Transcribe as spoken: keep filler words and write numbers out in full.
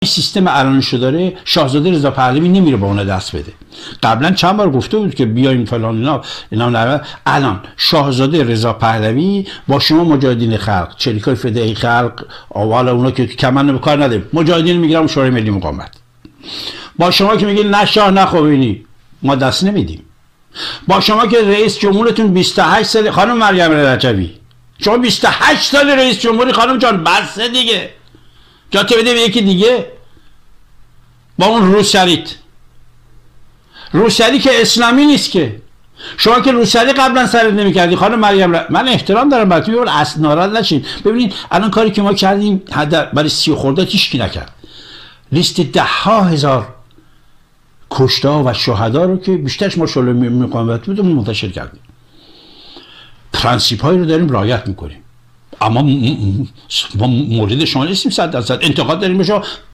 سیستم الانشو داره، شاهزاده رضا پهلوی نمیره با اون دست بده. قبلا چند بار گفته بود که بیاین فلان اینا اینا نه. الان شاهزاده رضا پهلوی با شما مجاهدین خلق، چریکای فدایی خلق، اول اونا که کمن به کار نده، مجاهدین میگیرم شورای ملی مقاومت. با شما که میگین نه شاه نه خمینی، ما دست نمیدیم. با شما که رئیس جمهورتون بیست و هشت سال، خانم مریم رجبی شما بیست و هشت سال رئیس جمهوری، خانم جان بس دیگه، جاته بده به یکی دیگه. با اون روسریت، روسری که اسلامی نیست که، شما که روسری قبلا سرت نمی‌کردی خانم مریم ر... من احترام دارم براتون، ببین اصلا ناراحت نشین. ببینید الان کاری که ما کردیم حد برای سی خورده هیچ کی نکرد. لیست ده ها هزار کشته و شهدا رو که بیشترش ما شورای مقاومت بود منتشر کردیم. پرنسیپ هایی رو داریم رعایت میکنیم، اما ما مورد شما نیستیم. صد درصد انتقاد داریم به شما،